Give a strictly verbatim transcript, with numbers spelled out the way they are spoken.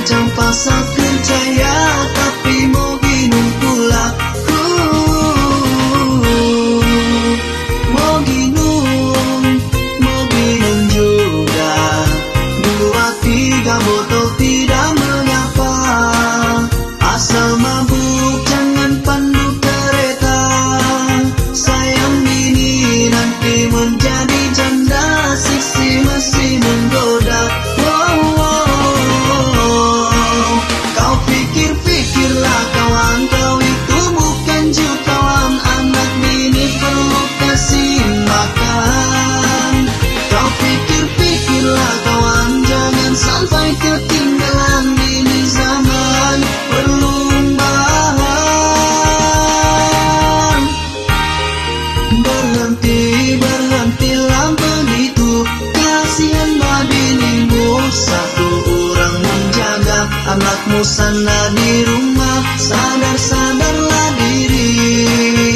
Rancang pasal percaya tapi mau ginung pula. Mau ginung, mau ginung juga. Dua tiga botol tidak mengapa. Asal mabuk jangan pandu kereta. Sayang bini nanti menjadi janda, sisi masih menggoda. Wow, wow. Kau pikir-pikirlah kawan, kau itu bukan jutawan. Anak bini perlu kasih makan. Kau pikir-pikirlah kawan, jangan sampai ketinggalan. Ini zaman perlumbahan. Berhenti, berhentilah begitu. Kasihan binimu, satu orang menjaga anakmu sana di rumah. Sadar-sadarlah diri.